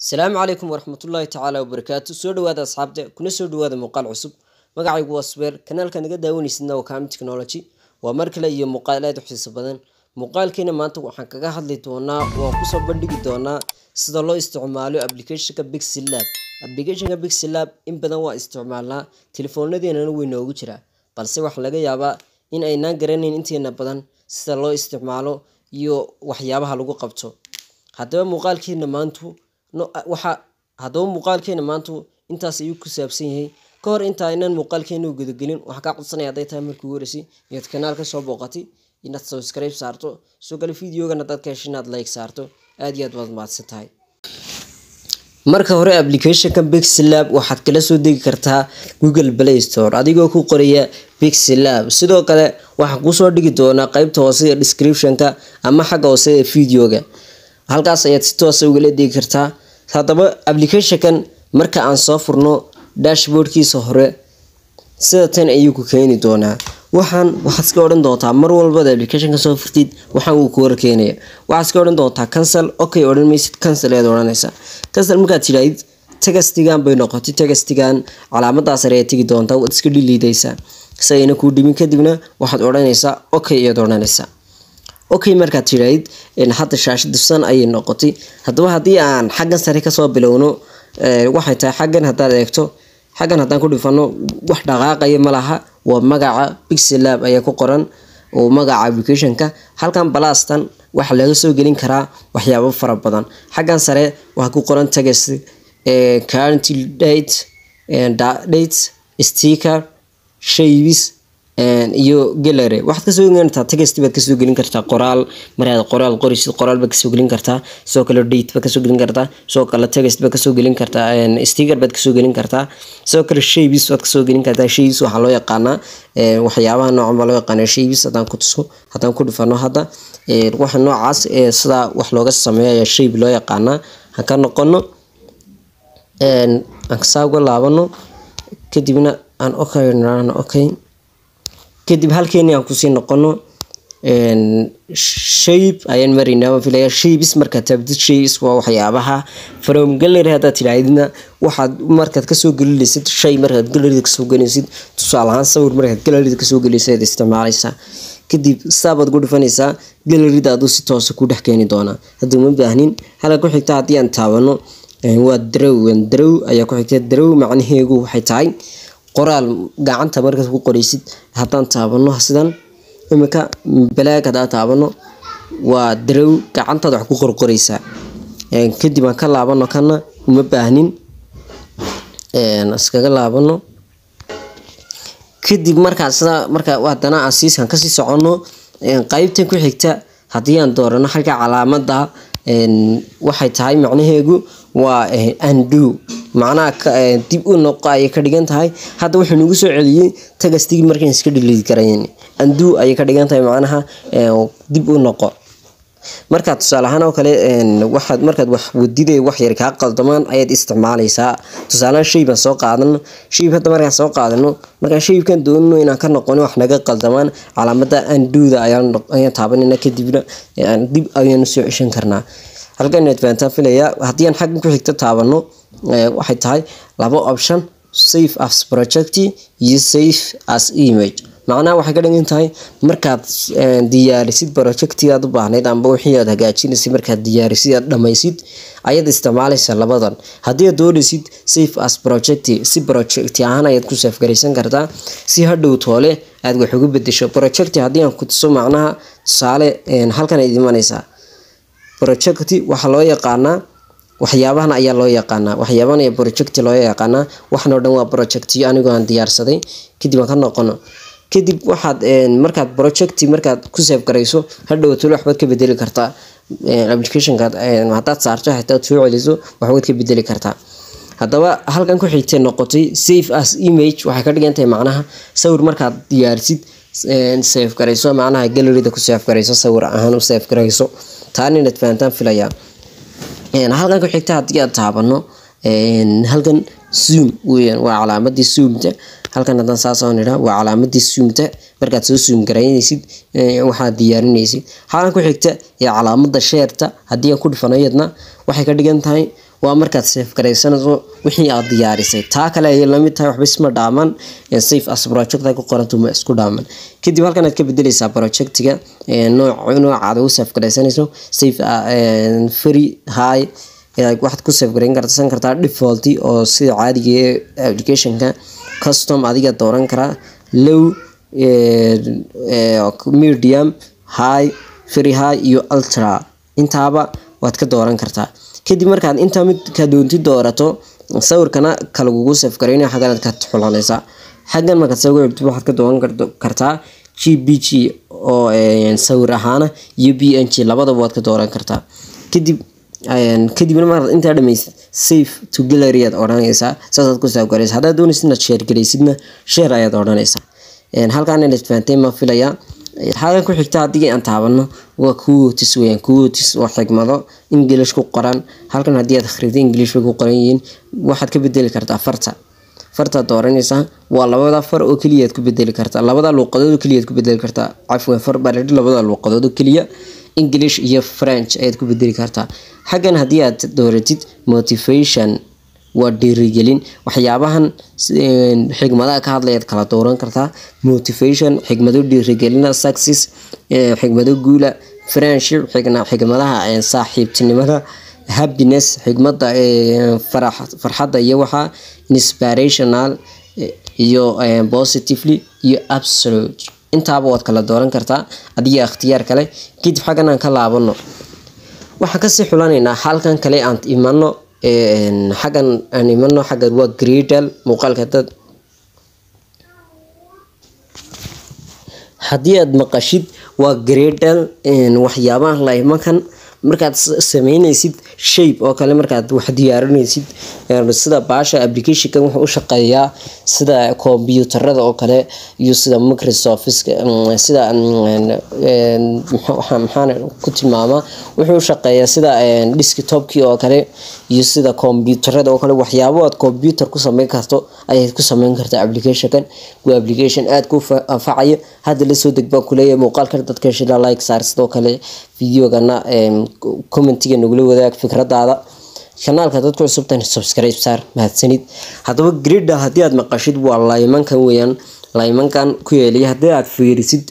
السلام عليكم ورحمة الله تعالى وبركاته. سو dhawaada asxaabta kuna soo dhawaada muuqaal cusub. Magacaygu waa Sweer, kanaalka naga daawanaysidna waa Kaam Technology. Waa mar kale iyo muuqaalaad xiiso badan. Muuqaalkeena maanta waxaan kaga hadli doonaa oo ku soo bandhigi doonaa sida loo isticmaalo application-ka Pixel Lab. Application-ka Pixel Lab in badan waa isticmaalnaa telefoonadeenana way noogu jiraa, balse waxa laga yaabaa in aynaan garanayn inteena badan sida loo isticmaalo iyo waxyaabaha lagu qabto. Haddaba muuqaalkeena maanta intaas ayuu ku saabsan yahay. Ka hor inta aynaan muuqaalkeena u gudagelin, waxaan ka codsanayaa haday tahay markii ugu horeysay inaad kanaalka soo booqatay inaad subscribe saarto, soo gal fiidiyoogana dadka heshinaad like saarto, aad iyo aad waad mahadsantahay. Marka hore application-ka Pixel Lab waxaad kala soo degi kartaa Google Play Store adigoo ku qoraya Pixel Lab. Sidoo kale waxaan ku soo dhigi doonaa qaybta hoose ee description-ka ama xagga hoose ee fiidiyooga. Halkaas ayaad si toos ah uga degi kartaa. Haddaba application-kan marka aan soo furno dashboard-kiisa hore sida tan ayuu ku keeni doonaa. waxaad iska oran doontaa mar walba application-ka soo furtid waxaan uu ku warkeenaya. Waxaad iska oran doontaa cancel, okay oran maysid, cancel ayaad oranaysaa. Cancel markaad tiraahid textigan bay noqotay, textigan calaamadaas sare ay tagi doontaa, waad iska dhiliidaysaa si ayna ku dhimin. kadibna waxaad oranaysaa okay ayaad oranaysaa. okay markaad tiraahid hadda shaashada san ayay noqotay. haddaba haddii aan xaggan sare ka soo bilowno waxay tahay xaggan hadaad eegto, xaggan haddaan ku dhifano wax dhaqaaqaya ma laha, waa magaca Pixel Lab ayaa ku qoran oo magaca application-ka. halkan balastan waxa laga soo gelin karaa waxyaabo fara badan. xaggan sare waxa ku qoran text, current date, date, sticker, shapes iyo gallery. waxaad ka soo gelin kartaa text, baad ka soo gelin kartaa qoraal, maraad qoraal qorisid qoraal baad ka soo gelin kartaa, soo kale date baad ka soo gelin kartaa, soo kale text baad ka soo gelin kartaa, sticker baad ka soo gelin kartaa, soo kale shapes baad ka soo gelin kartaa. shapes waxa loo yaqaanaa waxyaabaha noocan loo yaqaan shapes. haddaan ku dhifano hadda waxa noocaas sida wax looga sameeyo shape loo yaqaanaa. ha ka noqono aan ka soo laabano, kadibna aan okay kadib halkeeni aan ku sii noqono shape ayaan marinaa. filaya shapes marka tabdid shapes waa waxyaabaha from gallery. hadaad tiraahidna waxaad markaad ka soo gelinaysid shay, markaad gallery ka soo gelinaysid tusaale ahaan sawir markaad gallery ka soo gelinaysid isticmaalaysaa, kadib saabad ku dhifanaysaa gallery aad si toos ah ku dhex keeni doona. haddii ma baahnin hala ku xigta haddii aan taabano waa draw ayaa ku xigta. draw macnaheedu waxay tahay qoraal gacanta markaad ku qoraysid. haddaan taabano sidan imika black haddaan taabano waa draw, gacantaada wax ku qoraysaa. kadib aan ka laabano kana uma baahnin, iskaga laabano. kadib marka haddana aan ka sii socono qaybtan ku xigta haddii aan doorano xagga calaamada waxay tahay macnaheedu waa undo, macnaha dib u noqo ayay ka dhigan tahay. hadda wuxuu nagu soo celiyay textigii markaan iska delete karayeen. undo ayay ka dhigan tahay macnaha dib u noqo. marka tusaale ahaan oo kale markaad wax wadiday wax yar ka qaldamaan ayaad isticmaalaysaa. tusaale shay baan soo qaadano, shay hadda markaan soo qaadano markaan shaykan doonno inaan ka noqono wax naga qaldamaan calaamada undo-da ayaan taabanayna, kadibna dib ayaan soo ceshan karnaa. halkan aad fahantaan filaya. haddii aan xaggan ku xigta taabano waxay tahay laba option, save as project iyo save as image. macnaha waxay ka dhigan tahay markaad diyaarisid project-iga aad u baahnayd amba wixii aad hagaajinaysid markaad diyaarisid aad dhamaysid ayaad isticmaalaysaa labadan. haddii aad doonaysid save as project, si project ahaan ayaad ku save garaysan kartaa si hadhow toole aad wax ugu bedesho project. haddii aan ku tuso macnaha tusaale halkan ay imanaysaa project waxa loo yaqaanaa waxyaabahan ayaa loo yaqaanaa, waxyaabahan ee project loo yaqaanaa. waxan oo dhan waa project anigoo aan diyaarsaday. kadib aan ka noqono, kadib waxaad markaad project markaad ku save garayso hadhow toole waxbaad ka bedeli kartaa application-ka. hadaad saarto xitaa soo celiso waxbaad ka bedeli kartaa. haddaba halkan ku xigtay noqotay save as image waxay ka dhigan tahay macnaha sawir markaad diyaarisid save garayso, macnaha gallery-da ku save garayso, sawir ahaan u save garayso. taani inaad fahantaan filaya. halkan ku xigta haddii aad taabano halkan zoom weeyaan, waa calaamadii zoom-ta. halkan hadan saas oo nira waa calaamadii zoomta markaad soo zoom gareynaysid waxa diyaarinaysid halkan ku xigta ee calaamada share-ta hadii aan ku dhifanayadna waxay ka dhigan tahay waa markaad save gareysanayso wixii aad diyaarisay taa kale ay la mid tahay waxba isma dhaaman save as project ay ku qoranto ma isku dhaaman kadib halkan aad ka bedelaysaa projectiga noocaad u save gareysanayso save free high waxaad ku save gareyn kartaa default oo sida caadiga ee application-ka custom adiga dooran kara low medium high free high iyo ultra intaaba waad ka dooran kartaa kadib markaad inta mid ka doonti doorato sawirkana kala ugu save gareynaa xagan ka xulanaysa xagan marka sawir waxaad ka dooran kartaa GPG oo sawir ahaan iyo PNG labadaba waad ka dooran kartaa kadib markaad inta dhameysay save to gallery aad oranaysa saad ku save gareysa hadaa doonaysid share gareysidna share ayaad oranaysa halkaan inaad fahanteen ma filaya halkan ku xigta hadii aan taabano waa quotes weeyaan quotes waa xigmado English ku qoran halkan hadii aad akhrido English ku qoran yihiin waxaad ka bedeli kartaa farta dooranaysa waa labada far oo kaliya aad ku bedeli kartaa labada luqadood oo kaliya aad ku bedeli kartaa afwan far barid labada luqadood oo kaliya English iyo French ayaad ku bedeli kartaa xagan hadii aad dooratid motivation waa dhiirigelin waxyaabahan xigmadaha ka hadlayaad kala dooran kartaa motivation xigmado dhiirigelina success xigmado guula friendship xigmadaha saaxiibtinimada happiness xigmada farxadda iyo waxa inspirational iyo positively iyo absolute intaaba waad kala dooran kartaa adiga ikhtiyaar kale kadib xagan aan ka laabano waxa ka sii xulanaynaa halkan kale aan imano xagan aan imano xagan waa Gradle muuqaalka dad hadii aad maqashid waa Gradle waxyaabaha la imankan markaad sameynaysid shape oo kale markaad wax diyaarinaysid sida baasha application-ka wuxuu u shaqeeyaa sida computerada oo kale iyo sida Microsoft sida maxaan ku tilmaama wuxuu u shaqeeyaa sida desktop-kii oo kale iyo sida computerada oo kale waxyaabo aad computer ku sameyn karto ayaad ku sameyn kartaa application-kan waa application aad ku anfacaya hadda la soo degba kuleeyahay muuqaalka dadka shida like saar sidoo kale videogana commentiga nagula wadaag fikradaada kanaalka dadku cusubtan subscribe saar mahadsanid hadaba Gradle hadii aad maqashid waa laymankan weeyaan laymankan ku yeelay hadii aad fiirisid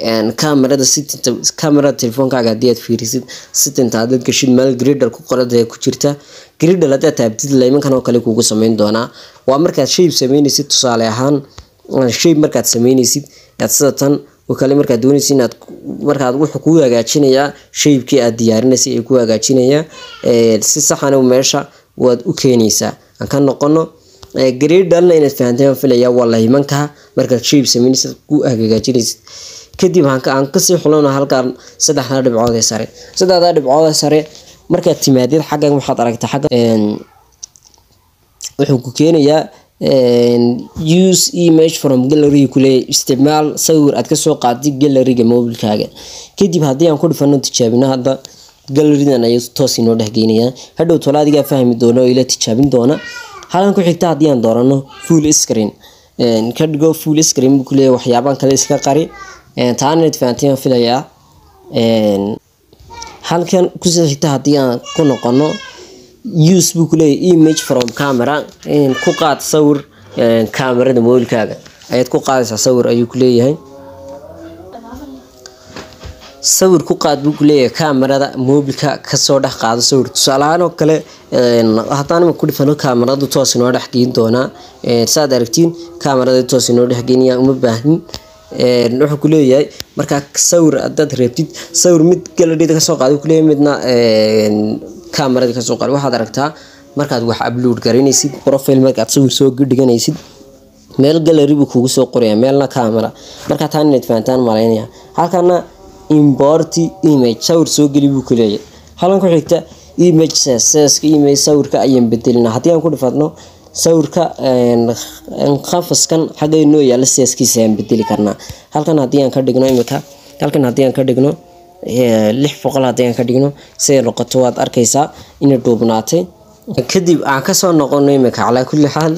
camera telefonkaaga hadii aad fiirisid sitinta aad gashid meel Gradle ku qoraday ku jirta Gradle hadii aad taabtid laymankan oo kale kugu sameyn doona waa markaad shay sameynaysid tusaale ahaan shay markaad sameynaysid aad sidatan وكلام مركز دوني سينات مركز وح كوجا جاتشينيا شيء كي أديارنا سي كوجا جاتشينيا السحانة ومرشة وكينيسا كان نقولنا Gradle إن فهمتها في اليوم والله منكها مركز شيء سمينيس كوجا جاتشينيس كدي عن قصة حلونا هالكار سدح هذا بعوضة سري سدح هذا بعوضة سري مركز تمادير حاجة محاضرة حاجة وحكوكينيا use image from gallery kule isticmaal sawir aad ka soo qaadid gallery-ga mobilkaaga kadib hadii aan ku dhifano tijaabina hadda gallery-dan ay toos inoo dhaxgeynaya hadhow tolaadiga fahmi doono ila tijaabin doona halan ku xigta hadii aan doorano full screen ka dhigo full screen kule waxyaaban kale iska qari taana fahanteen filaya halkan ku soo xigta hadii aan ku noqono use image from camera ku qaad sawir kamerada mobilkaaga ayaad ku qaadaysaa sawir ayuu ku leeyahay sawir ku qaad buu ku leeyahay kamerada mobilka ka soo dhax qaado sawir tusaalahaan oo kale hadaan ma ku dhifano kamerada toos inoo dhax geyn doona saad aragtiin kamerada toos inoo dhax geynaya uma baahnin wuxuu ku leeyahay marka sawir aad reebtid sawir mid gallery-da ka soo qaado ku leeyahay midna kamerada ka soo qaado waxaad aragtaa markaad wax upload gareynaysid profile markaad sawir soo dhiganaysid meel gallery buu kugu soo qoraya meelna camera marka taan inaad fahantaan maleynaya halkana import image sawir soo gali buu ku leeyahay halan ku xigta image says image sawirka ayaan bedelina hadii aan ku dhifadno sawirka qafaskan xageeno yaala sayskiisa aan bedeli karnaa halkan hadii aan ka dhigno imika halkan hadii aan ka dhigno 600 hadii aan ka dhigno say noqoto waad arkaysaa inay duubnaatay kadib aan ka soo noqono imika cala kulli xaal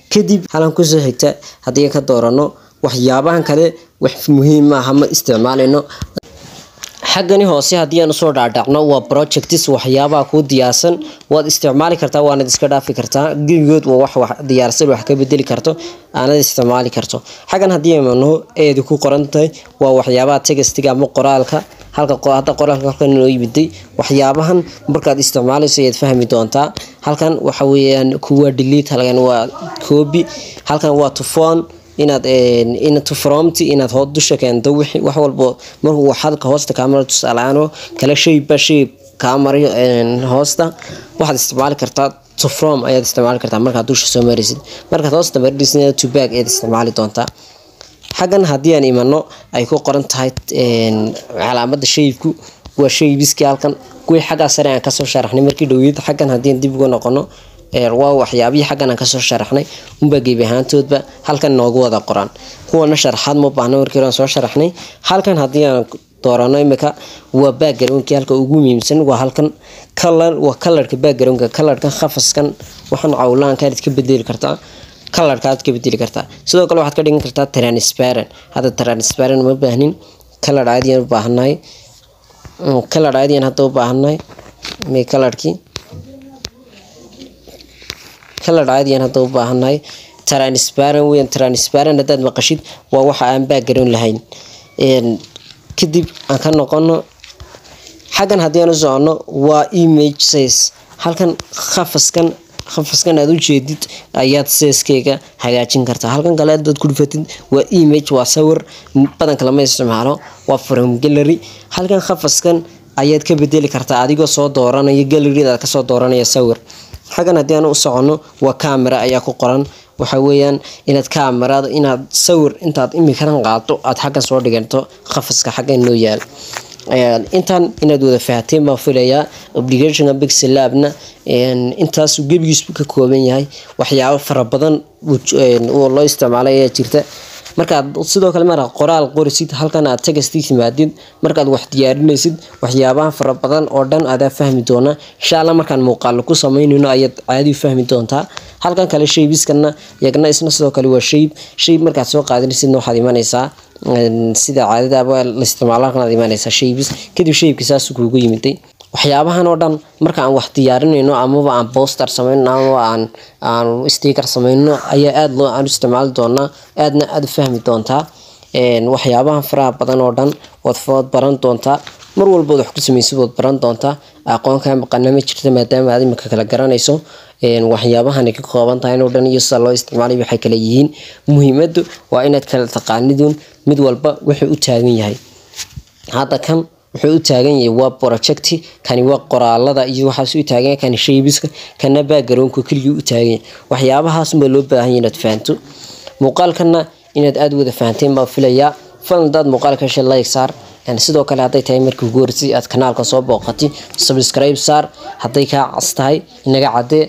kadib halan ku soo xigta hadii ka doorano waxyaabahan kale wax muhiim ah ma isticmaalino xaqani hoose hadii aan soo dhaadhacno waa projects waxyaabaha ku diyaarsan waad isticmaali kartaa waana iska dhaafi kartaa gigood waa wax diyaarsan wax ka bedeli karto aanad isticmaali karto xaqan hadii aynu eedu ku qorantahay waa waxyaabaha textiga ama qoraalka halka qoraalka halkan inoo yimiday waxyaabahan markaad isticmaalayso aad fahmi doontaa halkan waxa weeyaan kuwa delete halkan waa copy halkan waa to phone inaad fromti inaad hoos dusha keento wax walba markuu waxaad hoosta camera tusalaano kala shay camera hoosta waxaad isticmaali kartaa to from ayaad isticmaali kartaa markaad dusha soo marisid markaad hoosta marisid to back ayaad isticmaali doontaa xagan hadii aan imano ay ku qoran tahay calaamada shayku waa shay biski halkan kuwi xaga sare aan ka soo sharaxnay markii dhaweyd xagan hadii dib ugu noqono waa waxyaabihi xagan aan ka soo sharaxnay umba gebi ahaantoodba halkan noogu wada qoran kuwana sharaxaad ma baahna markii aan soo sharaxnay halkan hadii aan doorano imika waa background-ki halka ugu muhiimsan waa halkan color-ka background-ka color-ka khafaskan waxaan cawlaanka aad ka bedeli kartaa color-kaad ka bedeli kartaa sidoo kale waxaad ka dhigan kartaa transparent hada transparent ma baahnin color caadi ah u baahnahay color caadi ah hada u baahnahay me color-ki color caadi ah hada u baahnahay transparent hadaad maqashid waa waxa aan background lahayn kadib aan ka noqono xagan hadii aan socno waa image size halkan khafaskan aad u jeedid ayaad size-keega hagaajin kartaa halkan kale aad ku dhufatid waa image waa sawir badan kala ma isticmaalo waa from gallery halkan khafaskan ayaad ka bedeli kartaa adigoo soo dooranaya gallery-da ka soo dooranaya sawir xagan hadii aan u socono waa camera ayaa ku qoran waxa weeyaan inaad kamarada inaad sawir intaad imikadan qaato aad xagan soo dhiganto khafaska xagan loo yaal intan inaad wada fahanteen ma filayaa application Pixel Lab-na intaas gebigiis ka kooban yahay waxyaabo fara badan oo loo isticmaalay jirta markaad sidoo kale marka qoraal qorisid halkan aad text maadid markaad wax diyaarinaysid waxyaabaha fara badan oo dhan aad fahmi doona insha Allah markaan muuqaal ku sameeyno ayaad caadi fahmi doontaa halkan kale shaybiskana yagna isna sidoo kale waa shay markaad soo qaadanaysid waxaad imanaysaa sida caadada la isticmaalo kana imanaysaa shaybis kadib shaybkiisaas kuugu yimiday waxyaabahan oo dhan marka aan wax diyaarinayno ama aan poster sameeyno ama aan sticker sameeyno ayaa aad loo isticmaali doonaa aadna aad fahmi doontaa waxyaabahan faraha badan oo dhan wad baran doontaa mar walba wax ku sameeysid wad baran doontaa aqoon ka maqanama jirta maadaama aad imika kala garanayso waxyaabahan ka kooban tahay oo dhan iyo sida loo isticmaalo waxay kala yihiin muhiimadu waa inaad kala taqaanidun mid walba wuxuu u taagan yahay hada kan wuxuu u taagan yahay waa project kani waa qoraalada iyo waxa uu taagan yahay kan shaybiska kana background-ku kaliya u taagan waxyaabahaas ma loo baahan yahay inaad fahanto muuqaalkana inaad aad wada fahanteen ma filayaa fadlan muuqaalka like saar sidoo kale haday tahay markii ugu horeysay aad kanaalka soo booqatay subscribe saar haday ka castahay inaga cadee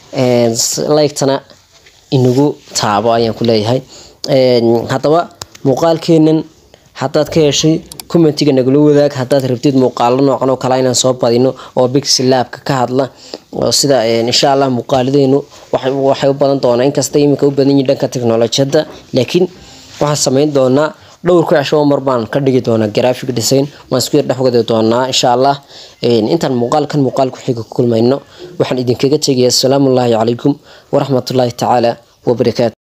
like-tana inagu taabo ayaan ku leeyahay hadaba muuqaalkeenan hadaad ka heshay commentiga nagula wadaag hadaad rabtid muuqaalo noocan oo kale inaan soo badino oo Pixel Lab-ka ka hadla oo sida insha Allah muuqaaladeenu waxay u badan doonaa inkasta imika u badan yihiin dhanka teknolojiyada laakiin waxa sameyn doonaa dhowr ku casho mar baan ka dhigi doonaa graphic design waan isku dhaxwada doonaa insha Allah intaan muuqaalkan ku xiga kulmayno waxaan idinkaga tagayaa assalaamu alaykum wa rahmatullahi ta'ala wa barakaatuh.